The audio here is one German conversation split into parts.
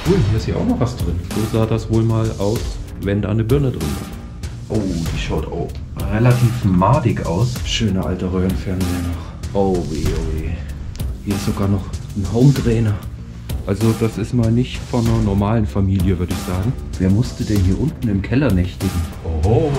Cool, hier ist ja auch noch was drin. So sah das wohl mal aus, wenn da eine Birne drin war. Oh, die schaut auch relativ madig aus. Schöner alter Röhrenfernseher noch. Oh weh, oh weh. Hier ist sogar noch ein Home-Trainer. Also das ist mal nicht von einer normalen Familie, würde ich sagen. Wer musste denn hier unten im Keller nächtigen? Oh.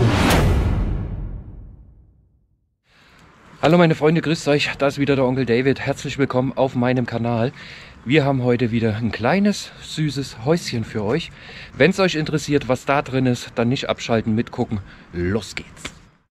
Hallo meine Freunde, grüßt euch. Da ist wieder der Onkel David. Herzlich willkommen auf meinem Kanal. Wir haben heute wieder ein kleines, süßes Häuschen für euch. Wenn es euch interessiert, was da drin ist, dann nicht abschalten, mitgucken. Los geht's.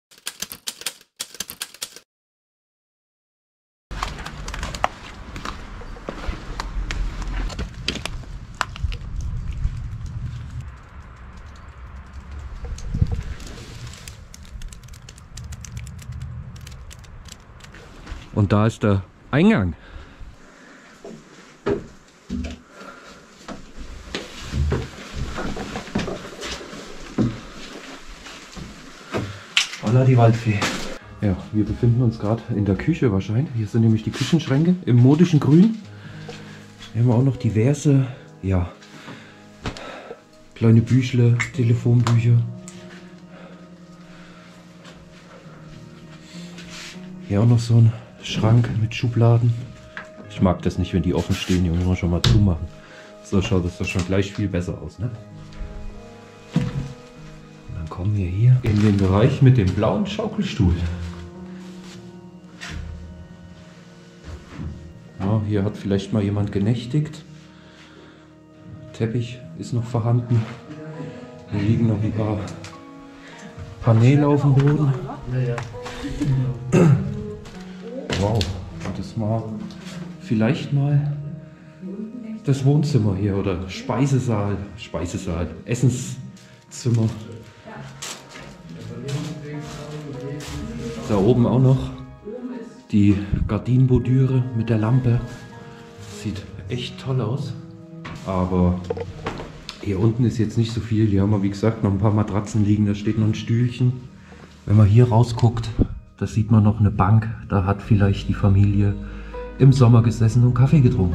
Und da ist der Eingang. Holla die Waldfee. Ja, wir befinden uns gerade in der Küche wahrscheinlich. Hier sind nämlich die Küchenschränke im modischen Grün. Hier haben wir auch noch diverse, ja, kleine Büchle, Telefonbücher. Hier auch noch so ein Schrank mit Schubladen. Ich mag das nicht, wenn die offen stehen. Die muss man schon mal zumachen. So schaut das doch schon gleich viel besser aus, ne? Und dann kommen wir hier in den Bereich mit dem blauen Schaukelstuhl. Ja, hier hat vielleicht mal jemand genächtigt. Teppich ist noch vorhanden. Hier liegen noch ein paar Paneele auf dem Boden. Wow, das war vielleicht mal das Wohnzimmer hier oder Speisesaal, Essenszimmer. Da oben auch noch die Gardinenbordüre mit der Lampe. Sieht echt toll aus. Aber hier unten ist jetzt nicht so viel. Hier haben wir, wie gesagt, noch ein paar Matratzen liegen. Da steht noch ein Stühlchen. Wenn man hier rausguckt, da sieht man noch eine Bank. Da hat vielleicht die Familie im Sommer gesessen und Kaffee getrunken.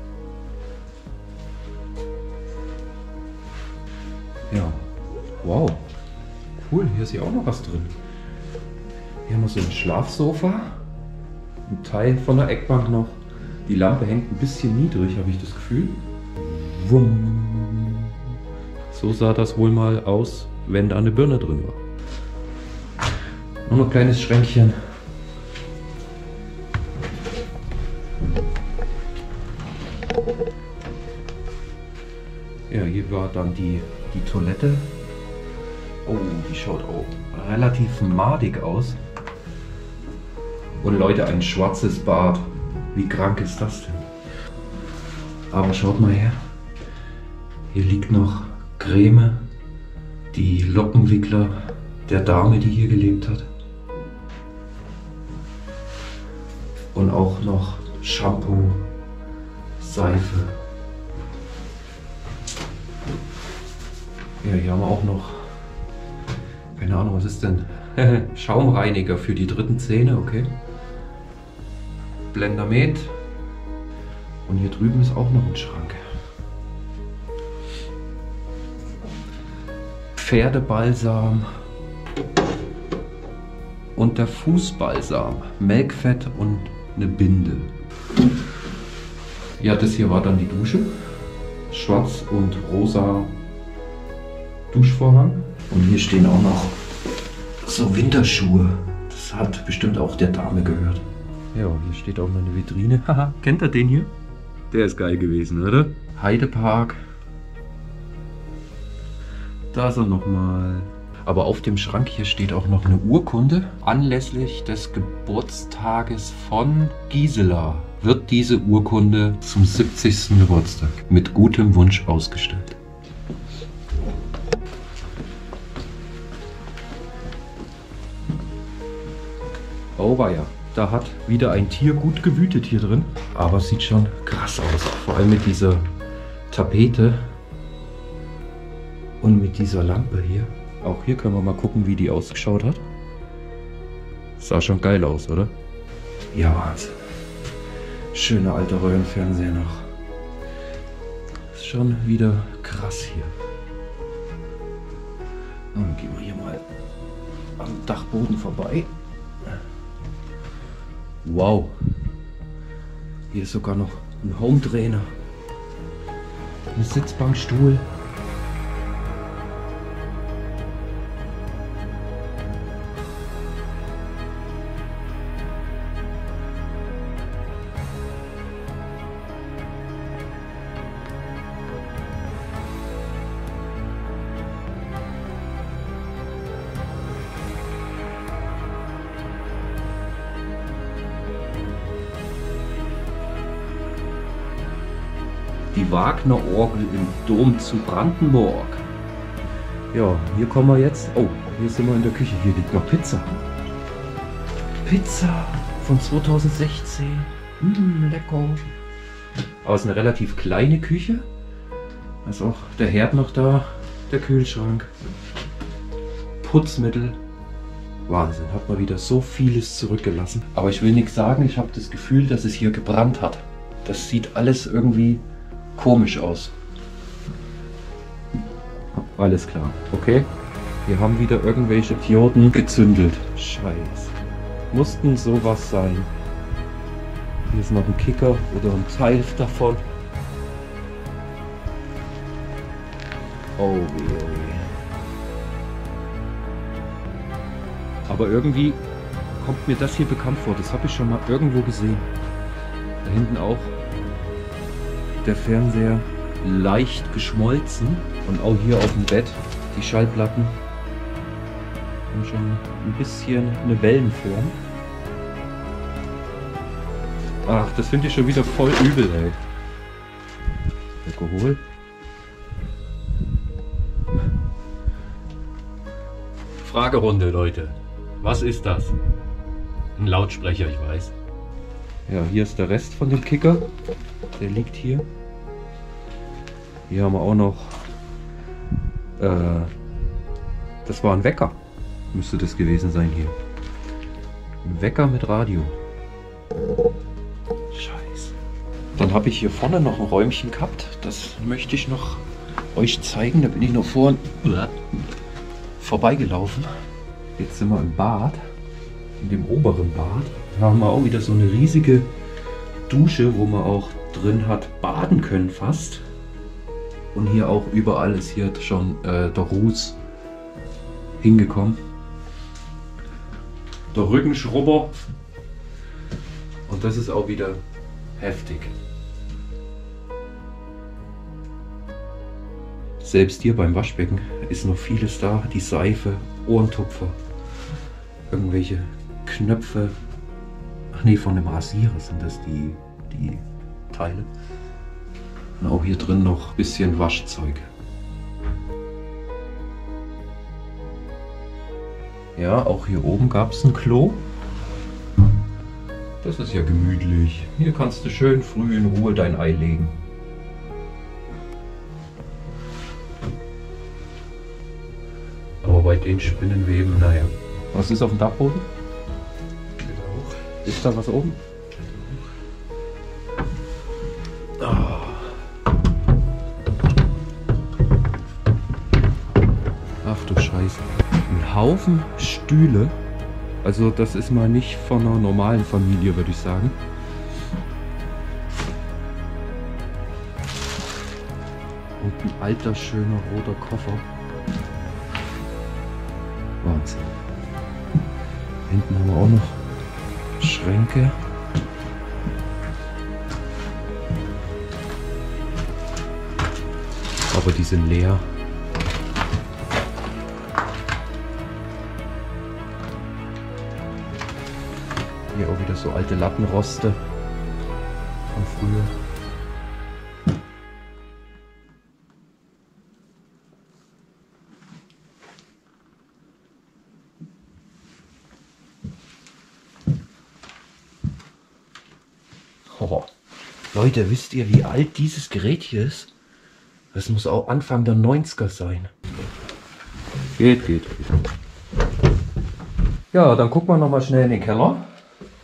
Ja, wow. Cool, hier ist ja auch noch was drin. Hier haben wir so ein Schlafsofa. Ein Teil von der Eckbank noch. Die Lampe hängt ein bisschen niedrig, habe ich das Gefühl. Wumm. So sah das wohl mal aus, wenn da eine Birne drin war. Noch ein kleines Schränkchen. Ja, hier war dann die Toilette. Oh, die schaut auch relativ madig aus. Und Leute, ein schwarzes Bad. Wie krank ist das denn? Aber schaut mal her. Hier liegt noch Creme. Die Lockenwickler der Dame, die hier gelebt hat. Und auch noch Shampoo, Seife. Ja, hier haben wir auch noch, keine Ahnung, was ist denn? Schaumreiniger für die dritten Zähne, okay. Blendermet. Und hier drüben ist auch noch ein Schrank. Pferdebalsam. Und der Fußbalsam. Melkfett und eine Binde. Ja, das hier war dann die Dusche. Schwarz und rosa Duschvorhang. Und hier stehen auch noch so Winterschuhe. Das hat bestimmt auch der Dame gehört. Ja, hier steht auch noch eine Vitrine. Haha, kennt ihr den hier? Der ist geil gewesen, oder? Heidepark. Da ist er nochmal. Aber auf dem Schrank hier steht auch noch eine Urkunde. Anlässlich des Geburtstages von Gisela wird diese Urkunde zum 70. Geburtstag mit gutem Wunsch ausgestellt. Oh weia, da hat wieder ein Tier gut gewütet hier drin. Aber es sieht schon krass aus. Vor allem mit dieser Tapete und mit dieser Lampe hier. Auch hier können wir mal gucken, wie die ausgeschaut hat. Sah schon geil aus, oder? Ja, Wahnsinn. Schöner alter Röhrenfernseher noch. Das schon wieder krass hier. Dann gehen wir hier mal am Dachboden vorbei. Wow. Hier ist sogar noch ein Home-Trainer. Ein Sitzbankstuhl. Die Wagner-Orgel im Dom zu Brandenburg. Ja, hier kommen wir jetzt. Oh, hier sind wir in der Küche. Hier liegt noch Pizza. Pizza von 2016. Lecker. Aber es ist eine relativ kleine Küche. Da ist auch der Herd noch da. Der Kühlschrank. Putzmittel. Wahnsinn, hat man wieder so vieles zurückgelassen. Aber ich will nichts sagen, ich habe das Gefühl, dass es hier gebrannt hat. Das sieht alles irgendwie komisch aus. Alles klar, okay. Wir haben wieder irgendwelche Idioten gezündelt. Scheiße. Mussten sowas sein. Hier ist noch ein Kicker oder ein Teil davon. Oh weh. Aber irgendwie kommt mir das hier bekannt vor. Das habe ich schon mal irgendwo gesehen. Da hinten auch der Fernseher leicht geschmolzen. Und auch hier auf dem Bett die Schallplatten haben schon ein bisschen eine Wellenform. Ach, das finde ich schon wieder voll übel, ey. Alkohol. Fragerunde, Leute. Was ist das? Ein Lautsprecher, ich weiß. Ja, hier ist der Rest von dem Kicker. Der liegt hier. Hier haben wir auch noch. Das war ein Wecker. Müsste das gewesen sein hier. Ein Wecker mit Radio. Scheiße. Dann habe ich hier vorne noch ein Räumchen gehabt. Das möchte ich noch euch zeigen. Da bin ich noch vorhin vorbeigelaufen. Jetzt sind wir im Bad. In dem oberen Bad. Da haben wir auch wieder so eine riesige Dusche, wo man auch drin hat baden können fast. Und hier auch überall ist hier schon der Ruß hingekommen. Der Rückenschrubber. Und das ist auch wieder heftig. Selbst hier beim Waschbecken ist noch vieles da. Die Seife, Ohrentupfer, irgendwelche Knöpfe. Ach nee, von dem Rasierer sind das die Teile. Und auch hier drin noch ein bisschen Waschzeug. Ja, auch hier oben gab es ein Klo. Das ist ja gemütlich. Hier kannst du schön früh in Ruhe dein Ei legen. Aber bei den Spinnenweben, naja. Was ist auf dem Dachboden? Ist da was oben? Ach du Scheiße. Ein Haufen Stühle. Also das ist mal nicht von einer normalen Familie, würde ich sagen. Und ein alter, schöner roter Koffer. Wahnsinn. Hinten haben wir auch noch Schränke. Aber die sind leer. Hier auch wieder so alte Lattenroste von früher. Oh. Leute, wisst ihr, wie alt dieses Gerät hier ist? Das muss auch Anfang der 90er sein. Geht. Ja, dann gucken wir noch mal schnell in den Keller.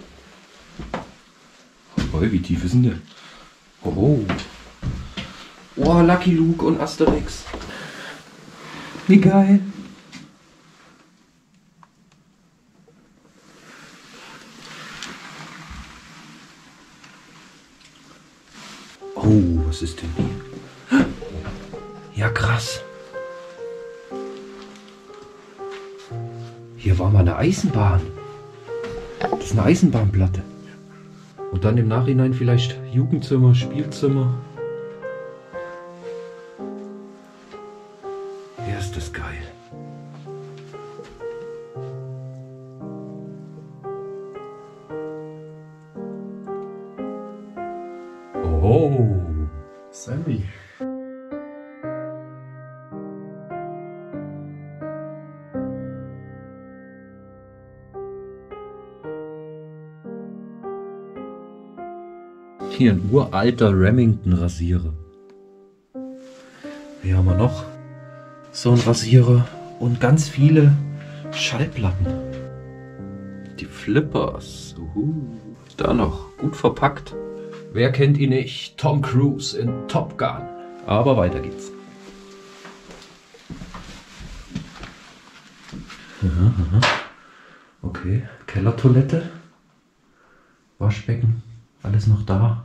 Oh, wie tief ist denn der? Oh. Oh, Lucky Luke und Asterix. Wie geil. Oh, was ist denn hier? Ja, krass. Hier war mal eine Eisenbahn. Das ist eine Eisenbahnplatte. Und dann im Nachhinein vielleicht Jugendzimmer, Spielzimmer. Ja, ist das geil. Oh. Sammy. Hier ein uralter Remington-Rasierer. Hier haben wir noch so einen Rasierer und ganz viele Schallplatten. Die Flippers. Da noch, gut verpackt. Wer kennt ihn nicht? Tom Cruise in Top Gun. Aber weiter geht's. Okay, Kellertoilette. Waschbecken. Alles noch da.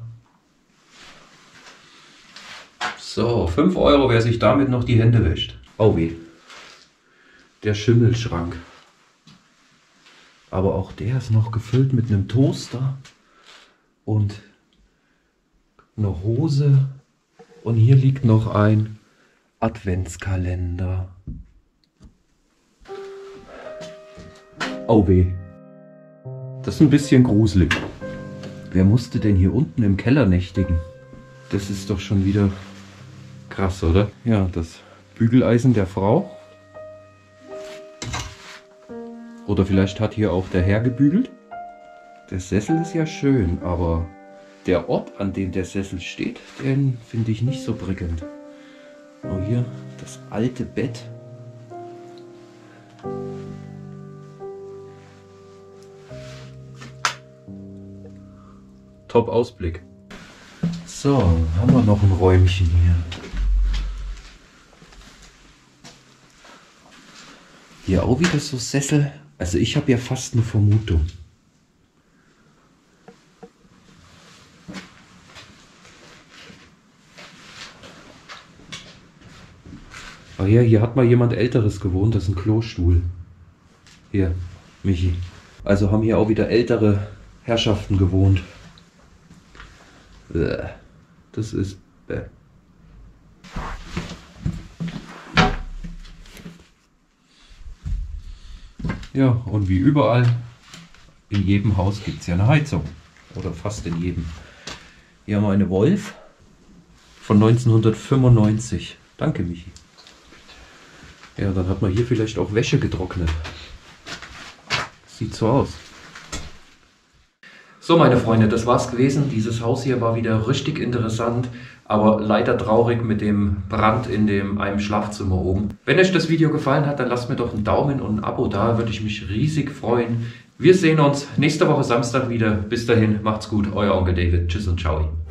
So, 5 Euro, wer sich damit noch die Hände wäscht. Oh weh. Der Schimmelschrank. Aber auch der ist noch gefüllt mit einem Toaster und eine Hose. Und hier liegt noch ein Adventskalender. Oh weh. Das ist ein bisschen gruselig. Wer musste denn hier unten im Keller nächtigen? Das ist doch schon wieder krass, oder? Ja, das Bügeleisen der Frau. Oder vielleicht hat hier auch der Herr gebügelt. Der Sessel ist ja schön, aber der Ort, an dem der Sessel steht, den finde ich nicht so prickelnd. Oh, hier das alte Bett. Top Ausblick. So, haben wir noch ein Räumchen hier. Hier auch wieder so Sessel. Also ich habe ja fast eine Vermutung. Ach ja, hier hat mal jemand Älteres gewohnt. Das ist ein Klostuhl. Hier, Michi. Also haben hier auch wieder ältere Herrschaften gewohnt. Das ist... Ja, und wie überall, in jedem Haus gibt es ja eine Heizung. Oder fast in jedem. Hier haben wir eine Wolf von 1995. Danke, Michi. Ja, dann hat man hier vielleicht auch Wäsche getrocknet. Sieht so aus. So, meine Freunde, das war's gewesen. Dieses Haus hier war wieder richtig interessant, aber leider traurig mit dem Brand in einem Schlafzimmer oben. Wenn euch das Video gefallen hat, dann lasst mir doch einen Daumen und ein Abo da, würde ich mich riesig freuen. Wir sehen uns nächste Woche Samstag wieder. Bis dahin, macht's gut, euer Onkel David. Tschüss und ciao.